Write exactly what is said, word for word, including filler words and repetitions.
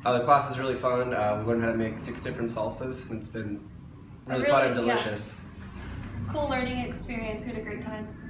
Uh, the class is really fun. Uh, we learned how to make six different salsas, and it's been really, really fun and yeah. delicious. Cool learning experience. We had a great time.